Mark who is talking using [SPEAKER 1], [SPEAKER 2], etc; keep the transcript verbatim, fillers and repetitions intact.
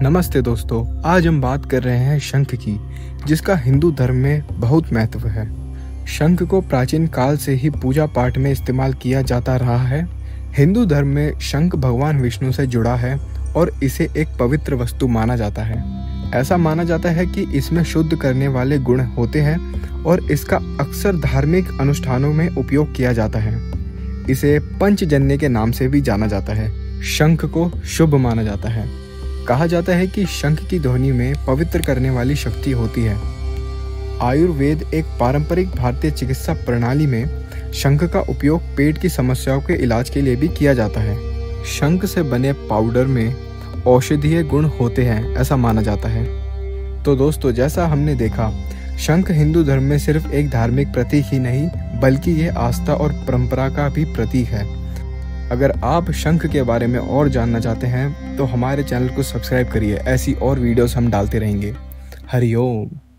[SPEAKER 1] नमस्ते दोस्तों, आज हम बात कर रहे हैं शंख की, जिसका हिंदू धर्म में बहुत महत्व है। शंख को प्राचीन काल से ही पूजा पाठ में इस्तेमाल किया जाता रहा है। हिंदू धर्म में शंख भगवान विष्णु से जुड़ा है और इसे एक पवित्र वस्तु माना जाता है। ऐसा माना जाता है कि इसमें शुद्ध करने वाले गुण होते हैं और इसका अक्सर धार्मिक अनुष्ठानों में उपयोग किया जाता है। इसे पंचजन्य के नाम से भी जाना जाता है। शंख को शुभ माना जाता है। कहा जाता है कि शंख की ध्वनि में पवित्र करने वाली शक्ति होती है। आयुर्वेद एक पारंपरिक भारतीय चिकित्सा प्रणाली में शंख का उपयोग पेट की समस्याओं के इलाज के लिए भी किया जाता है। शंख से बने पाउडर में औषधीय गुण होते हैं, ऐसा माना जाता है। तो दोस्तों, जैसा हमने देखा, शंख हिंदू धर्म में सिर्फ एक धार्मिक प्रतीक ही नहीं, बल्कि यह आस्था और परंपरा का भी प्रतीक है। अगर आप शंख के बारे में और जानना चाहते हैं तो हमारे चैनल को सब्सक्राइब करिए। ऐसी और वीडियोस हम डालते रहेंगे। हरि ओम।